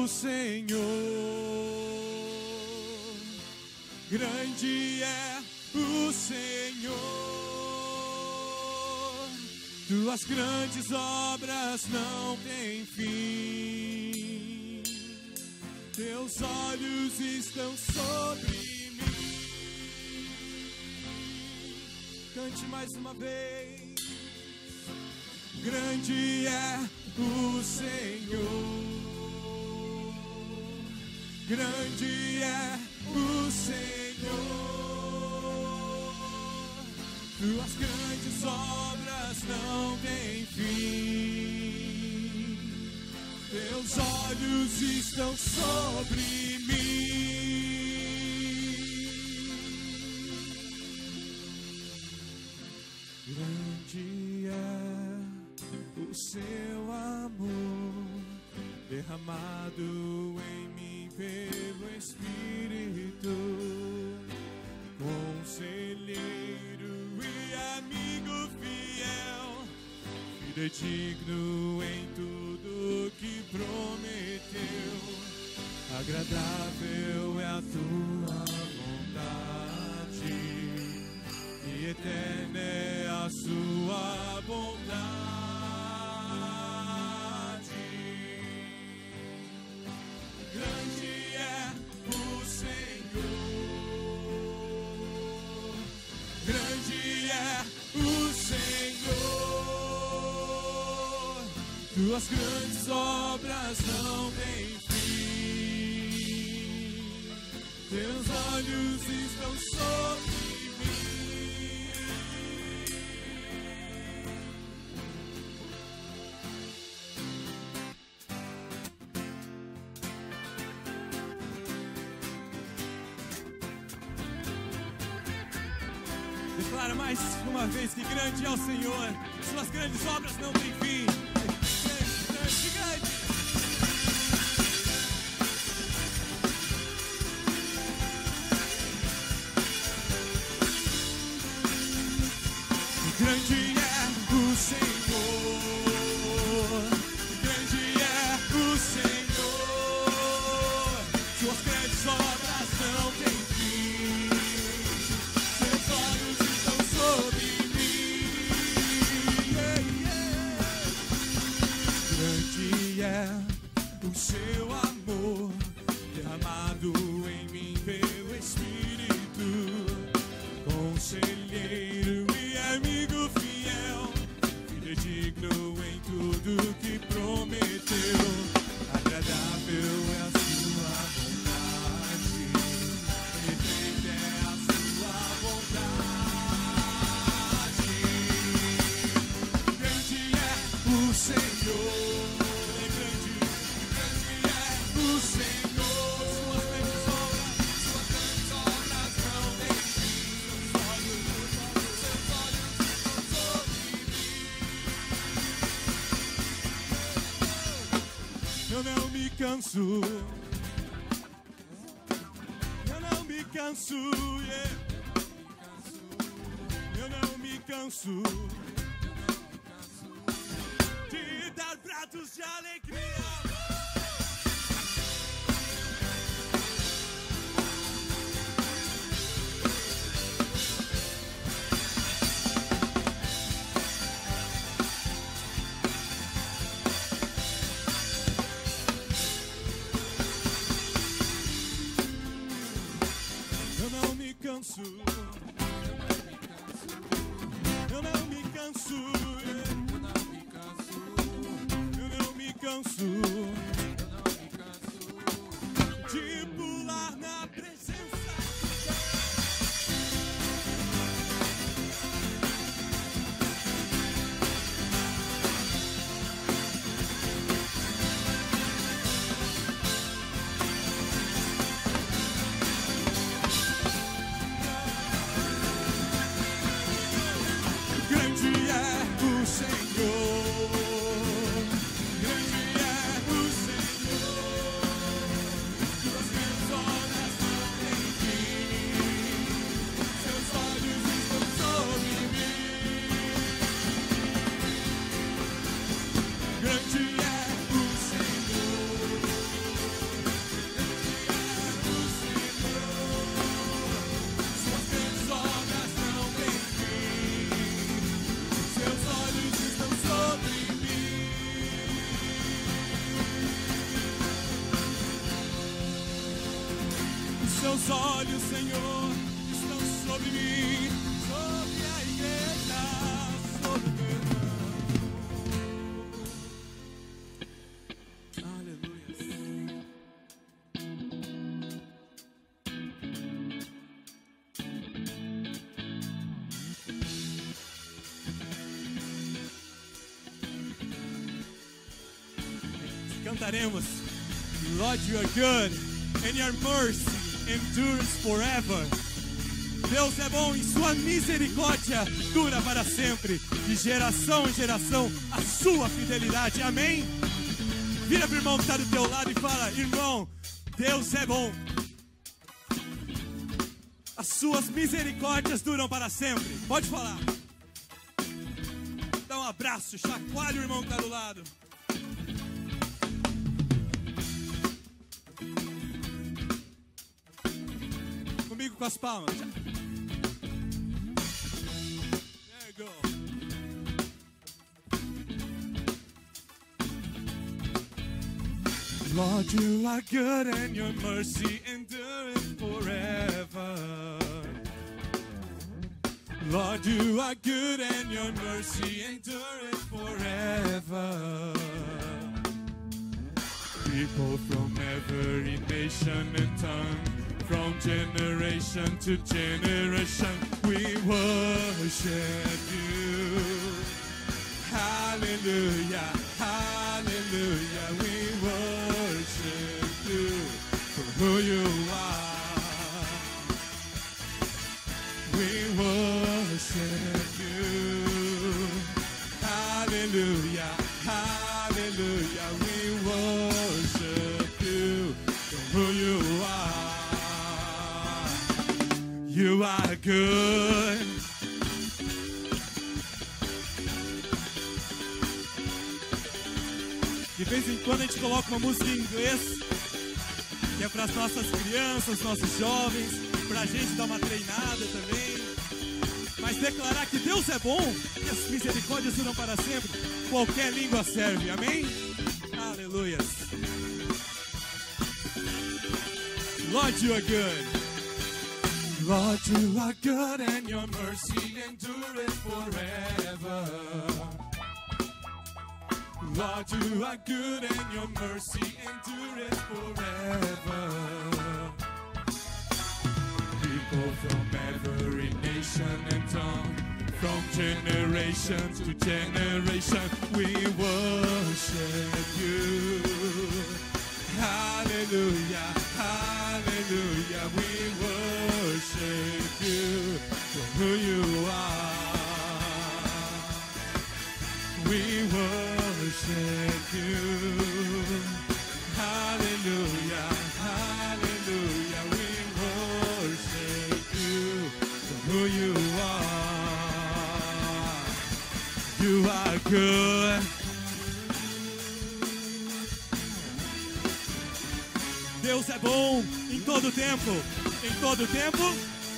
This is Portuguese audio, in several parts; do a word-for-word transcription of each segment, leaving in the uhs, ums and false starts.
Senhor, grande é o Senhor, tuas grandes obras não têm fim, teus olhos estão sobre mim. Cante mais uma vez. Grande é o Senhor, grande é o Senhor, tuas grandes obras não têm fim, teus olhos estão sobre mim. Grande é o seu amor derramado em mim pelo Espírito, conselheiro e amigo fiel, fidedigno em tudo que prometeu. Agradável é a tua vontade e eterna é a sua bondade. Grande é o Senhor, grande é o Senhor, tuas grandes obras não têm fim, teus olhos estão sobre Declara mais uma vez que grande é o Senhor, suas grandes obras não têm fim. Grande, grande, grande. Grande é o Senhor, grande é o Senhor, suas grandes obras não têm fim, seus olhos estão sobre mim. Yeah, yeah. Grande é o seu amor derramado em mim pelo Espírito, conselheiro e amigo fiel, fidedigno em tudo que prometeu. Agradável é a sua vontade, eterna é a sua vontade. Grande é o Senhor, é grande, grande é o Senhor, suas grandes obras, suas grandes obras não têm fim, seus olhos, seus olhos estão sobre mim. Eu não me canso, eu não me canso, yeah. Eu não me canso de dar pratos de alegria. Eu não me canso, eu não me canso, yeah. Eu não me canso de pular na presença. Grande é o Senhor, grande é o Seus olhos, Senhor, estão sobre mim, sobre a igreja, sobre o teu irmão. Aleluia. Cantaremos, Lord, you are good, and your mercy endures forever. Deus é bom e sua misericórdia dura para sempre, de geração em geração a sua fidelidade. Amém? Vira para o irmão que está do teu lado e fala: irmão, Deus é bom, as suas misericórdias duram para sempre. Pode falar. Dá um abraço, chacoalha o irmão que está do lado. Comigo com as palmas. There you go. Lord, you are good and your mercy endureth forever. Lord, you are good and your mercy endureth forever. People from every nation and tongue, from generation to generation, we worship you. Hallelujah, hallelujah, we worship you for who you are. We worship you. Hallelujah, hallelujah, we worship you for who you are. You are good. De vez em quando a gente coloca uma música em inglês, que é para as nossas crianças, nossos jovens, para a gente dar uma treinada também. Mas declarar que Deus é bom e as misericórdias duram para sempre, qualquer língua serve, amém? Aleluia. Lord, you are good. Lord, you are good and your mercy endureth forever. Lord, you are good and your mercy endureth forever. People from every nation and tongue, from generation to generation, we worship you. Hallelujah, hallelujah, we worship you for who you are. We worship you. Hallelujah, hallelujah, we worship you for who you are. You are good. Deus é bom em todo tempo. Em todo tempo.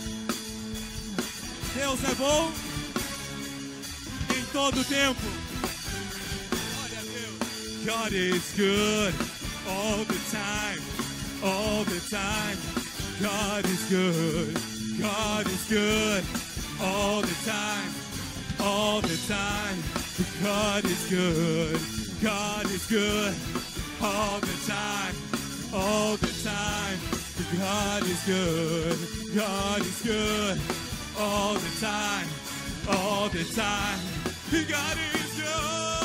Deus é bom em todo tempo. Glória a Deus. God is good all the time. All the time. God is good. God is good all the time. All the time. God is good. God is good all the time. All the time, God is good, God is good, all the time, all the time, God is good.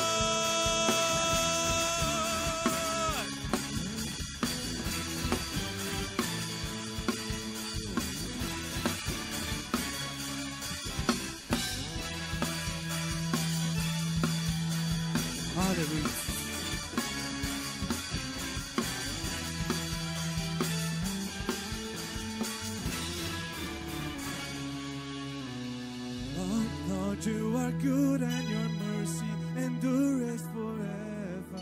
Hallelujah. You are good and your mercy endures forever.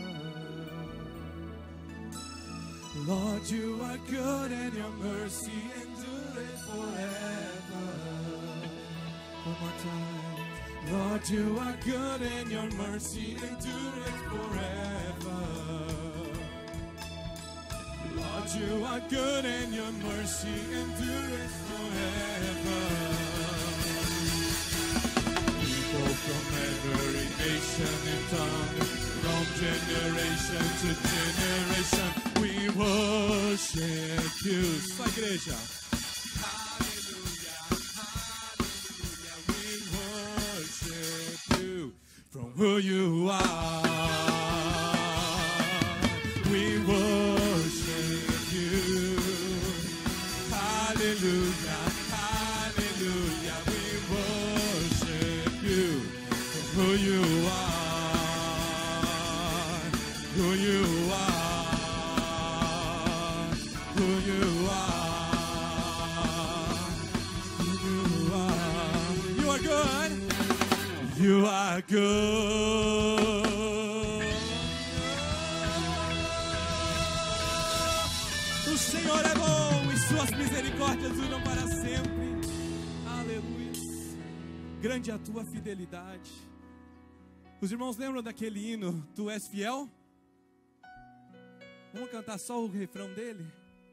Lord, you are good and your mercy endures forever. One more time. Lord, you are good and your mercy endures forever. Lord, Lord, you are good and your mercy endures forever. People from every nation and tongue, from generation to generation, we worship you. Só a igreja. Hallelujah, hallelujah, we worship you from who you are. We worship you. Hallelujah, hallelujah, we worship you for who you are, who you are, who you are, who you are. You are good. You are good. O Senhor é bom e suas misericórdias duram para sempre. Aleluia. Grande é a tua fidelidade. Os irmãos lembram daquele hino, Tu és fiel? Vamos cantar só o refrão dele?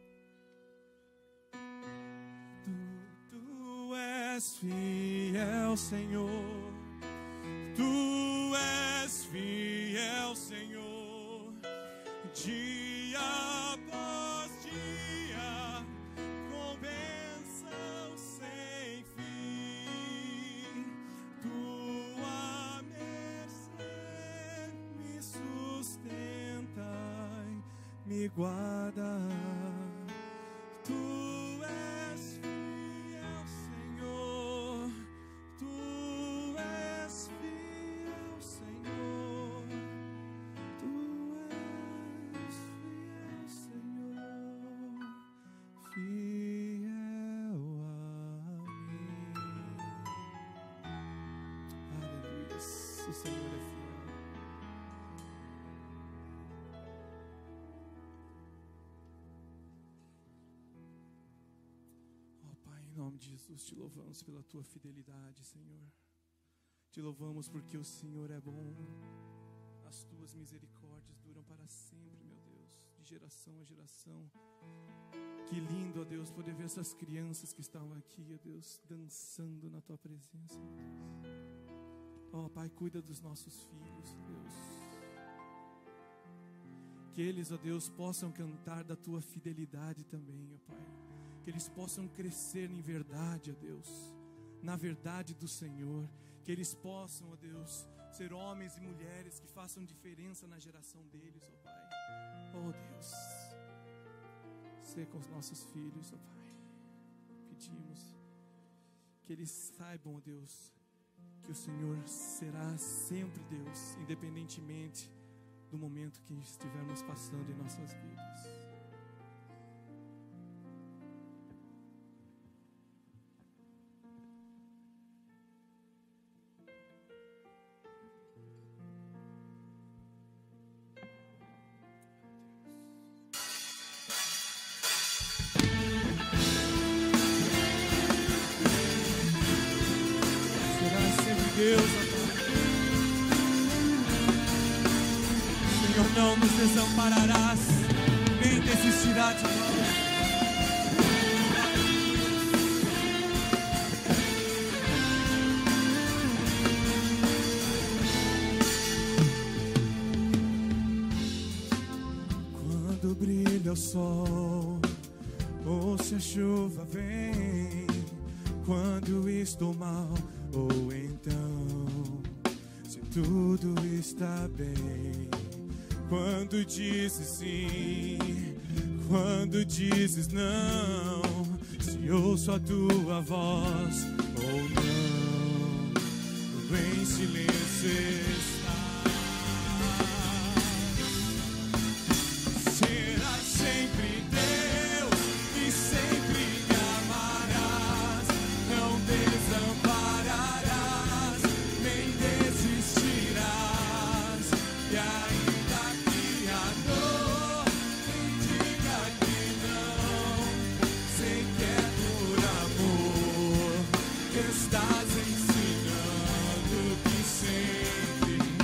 Tu, tu és fiel, Senhor. Tu és fiel, Senhor. Dia após dia, com bênção sem fim. Tua mercê me sustenta e me guarda. Tu és fiel, Senhor. Tu és fiel, Senhor. Tu és fiel, Senhor. Fiel a mim. Aleluia. O Senhor é fiel. Em nome de Jesus, te louvamos pela tua fidelidade, Senhor. Te louvamos porque o Senhor é bom. As tuas misericórdias duram para sempre, meu Deus, de geração a geração. Que lindo, ó Deus, poder ver essas crianças que estavam aqui, ó Deus, dançando na tua presença, ó Deus. Ó Pai, cuida dos nossos filhos, Deus. Que eles, ó Deus, possam cantar da tua fidelidade também, ó Pai. Que eles possam crescer em verdade, ó Deus, na verdade do Senhor. Que eles possam, ó Deus, ser homens e mulheres que façam diferença na geração deles, ó Pai. Ó Deus, ser com os nossos filhos, ó Pai. Pedimos que eles saibam, ó Deus, que o Senhor será sempre Deus, independentemente do momento que estivermos passando em nossas vidas. Deus, ó Pai. Senhor, não nos desampararás, nem desistirá de nós. Quando brilha o sol, ou se a chuva vem, quando estou mal, ou então, se tudo está bem. Quando dizes sim, quando dizes não, se ouço a tua voz ou não, tudo em silêncio está. Serás sempre Deus e sempre me amarás, não desampararás, nem desistirás. E ainda que a dor me diga que não, sei que é por amor que estás ensinando que sempre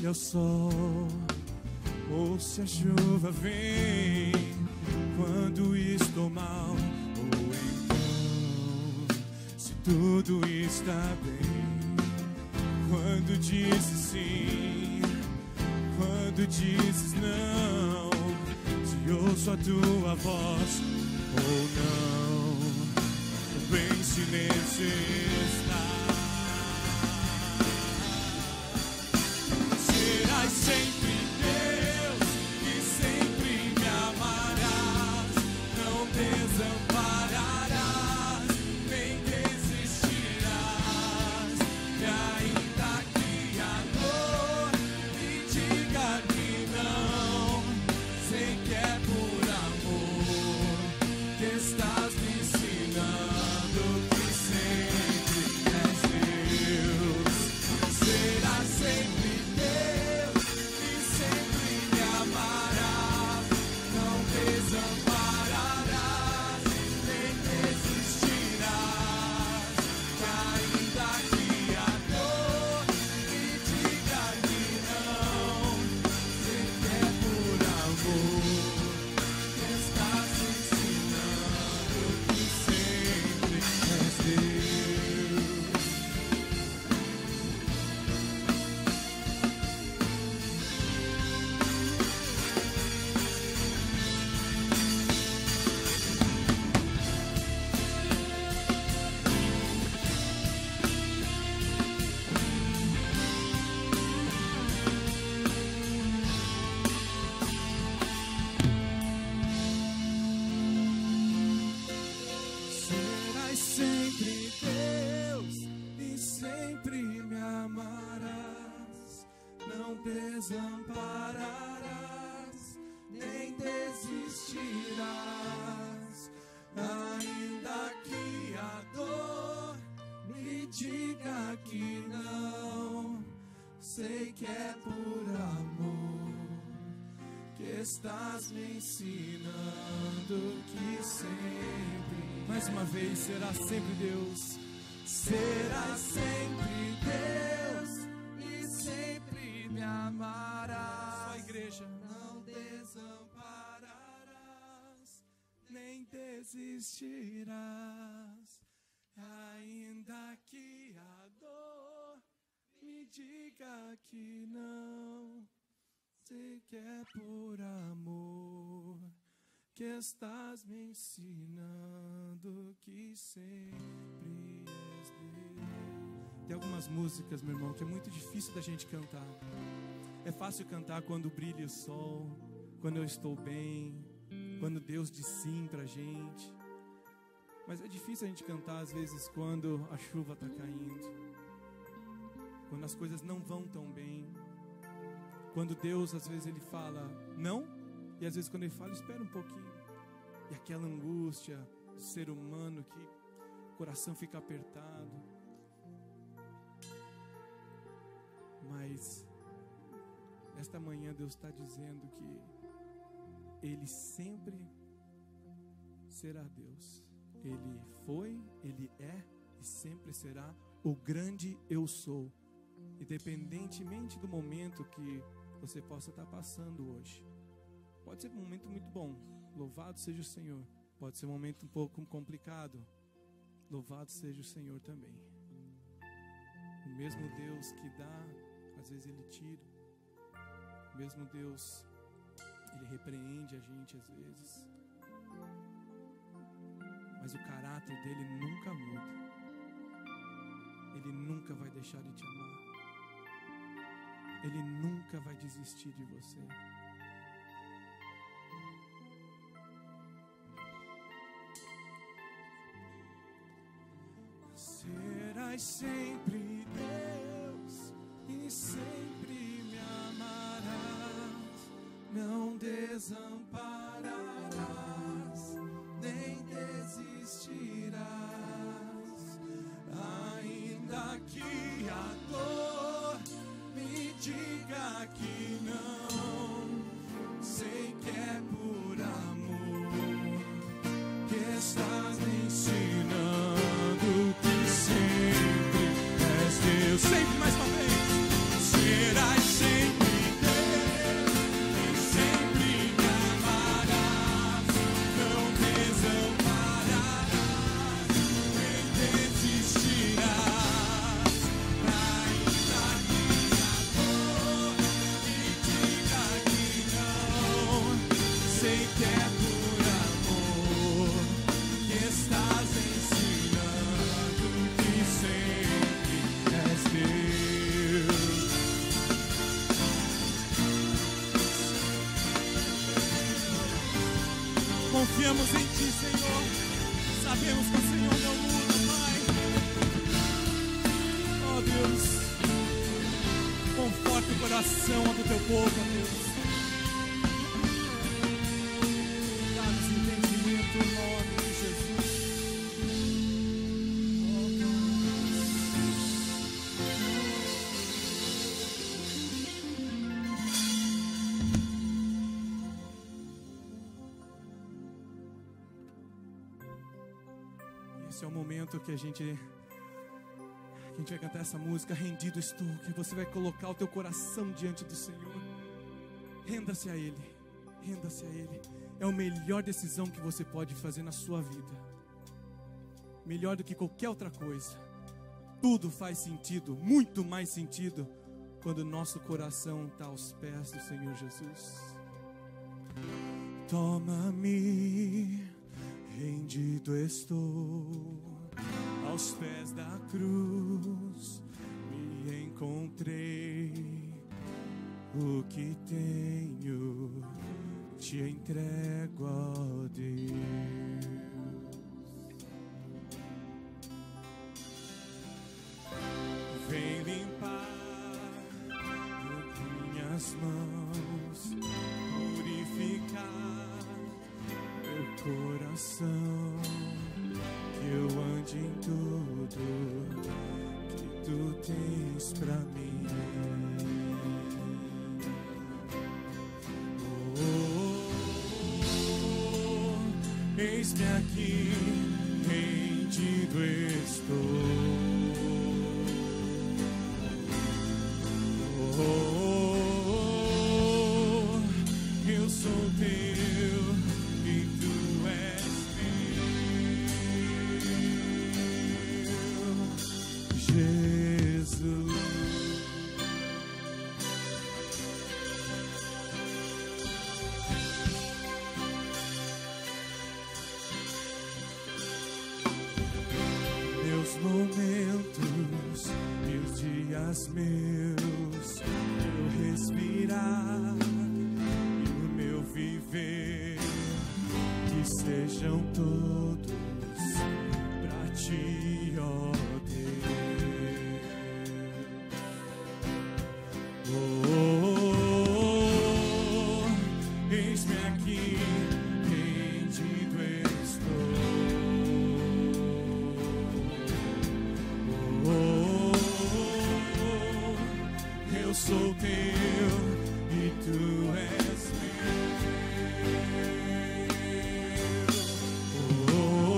brilha o sol, ou se a chuva vem quando estou mal, ou então se tudo está bem. Quando dizes sim, quando dizes não, se ouço a tua voz ou não, bem silêncio está. Serás sempre Deus e sempre me amarás, não desampararás, nem desistirás. E ainda que a dor me diga que não, sei que é por amor que estás me ensinando que sempre és Deus. Serás sempre Deus e sempre me amarás, não desampararás, nem desistirás. Ainda que a dor me diga que não, sei que é por amor que estás me ensinando que sempre és Deus. Serás sempre Deus e sempre me amarás, não desampararás, nem desistirás. Ainda que a dor me diga que não, sei que é por amor que estás me ensinando que sempre. Mais uma vez, será sempre Deus. Serás sempre Deus e sempre me amarás. Só igreja. Não desampararás, nem desistirás. Ainda que a dor me diga que não, sei que é por amor que estás me ensinando que sempre és Deus. Tem algumas músicas, meu irmão, que é muito difícil da gente cantar. É fácil cantar quando brilha o sol, quando eu estou bem, quando Deus diz sim pra gente. Mas é difícil a gente cantar às vezes quando a chuva está caindo, quando as coisas não vão tão bem, quando Deus às vezes ele fala não, e às vezes quando ele fala espera um pouquinho, e aquela angústia do ser humano que o coração fica apertado. Mas esta manhã Deus está dizendo que Ele sempre será Deus. Ele foi, Ele é e sempre será o grande eu sou, independentemente do momento que você possa estar passando hoje. Pode ser um momento muito bom, louvado seja o Senhor. Pode ser um momento um pouco complicado, louvado seja o Senhor também. O mesmo Deus que dá, às vezes Ele tira. O mesmo Deus, Ele repreende a gente às vezes. Mas o caráter dele nunca muda. Ele nunca vai deixar de te amar. Ele nunca vai desistir de você. Serás sempre Deus e sempre me amarás, não desampararás, nem desistirás. Ainda que a dor me diga que não, sei que é por amor que estás me ensinando que sempre és Deus. Sempre mais uma vez, serás sempre Confiamos em Ti, Senhor. Sabemos que o Senhor não muda, Pai. Oh, Deus, conforta o coração do Teu povo, ó Deus. Dá-nos entendimento em nome de Jesus. Esse é o momento que a gente, que a gente vai cantar essa música, Rendido Estou, que você vai colocar o teu coração diante do Senhor. Renda-se a Ele, renda-se a Ele. É a melhor decisão que você pode fazer na sua vida. Melhor do que qualquer outra coisa. Tudo faz sentido, muito mais sentido, quando o nosso coração está aos pés do Senhor Jesus. Toma-me, rendido estou, aos pés da cruz me encontrei. O que tenho te entrego, ó Deus. Vem limpar minhas mãos, purificar meu coração, que eu ande em tudo que Tu tens pra mim. Oh, oh, oh, eis-me aqui, rendido estou. Oh, oh, oh, eu sou Teu e Tu és meu, Jesus. Meus momentos e os dias meus, meu respirar e o meu viver, que sejam todos pra Ti, ó Deus. Oh, oh, oh, eis-me aqui, rendido estou. Oh, oh, oh, eu sou Teu e Tu és meu. Oh,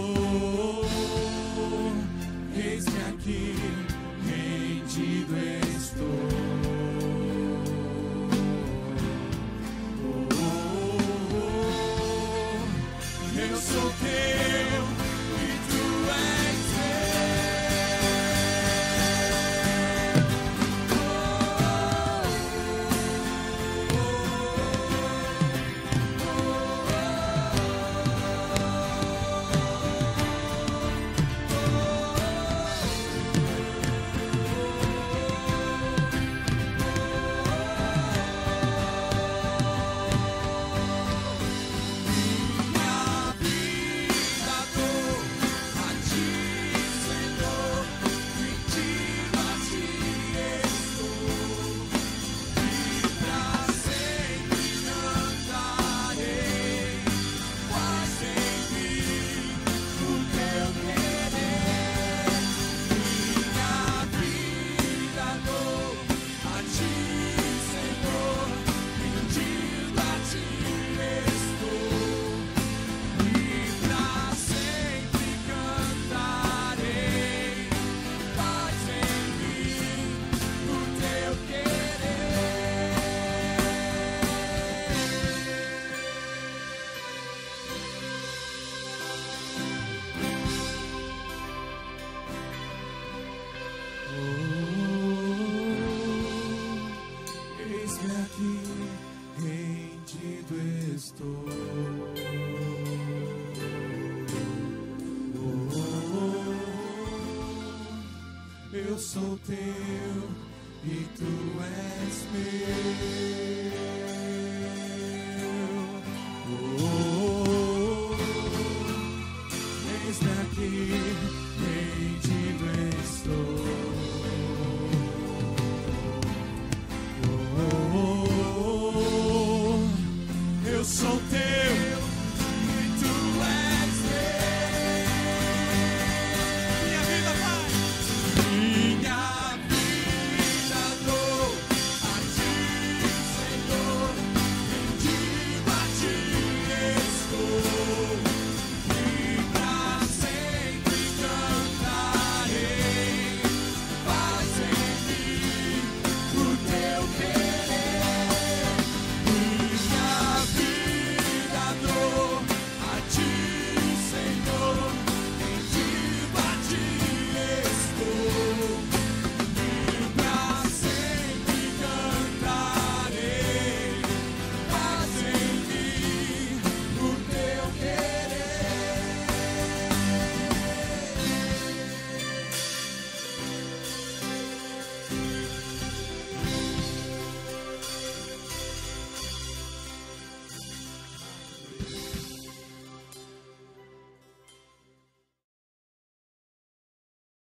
oh, oh, eis-me aqui, rendido estou. Oh, oh, oh, eu sou Teu e Tu és eu sou Teu e Tu és meu.